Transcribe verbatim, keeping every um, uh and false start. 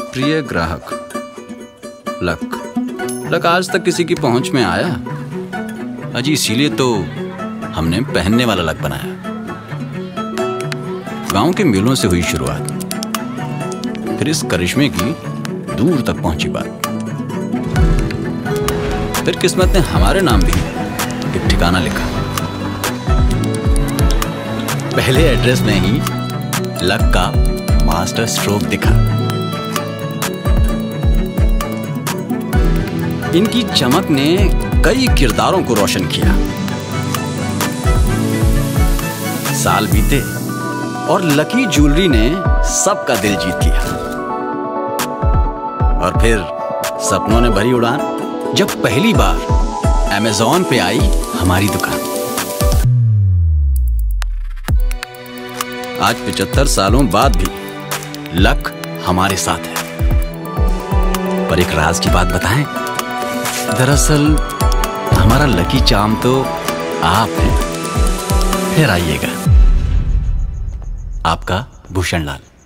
प्रिय ग्राहक luck. Luck आज तक किसी की पहुंच में आया? अजी इसीलिए तो हमने पहनने वाला लक बनाया। गांव के मेलों से हुई शुरुआत, फिर इस करिश्मे की दूर तक पहुंची बात। फिर किस्मत ने हमारे नाम भी एक ठिकाना लिखा। पहले एड्रेस में ही लक का मास्टर स्ट्रोक दिखा। इनकी चमक ने कई किरदारों को रोशन किया। साल बीते और लकी ज्वेलरी ने सबका दिल जीत लिया। और फिर सपनों ने भरी उड़ान जब पहली बार अमेज़न पे आई हमारी दुकान। आज पचहत्तर सालों बाद भी लक हमारे साथ है। पर एक राज की बात बताएं, दरअसल हमारा लकी चार्म तो आप हैं। फिर आइएगा, आपका भूषण लाल।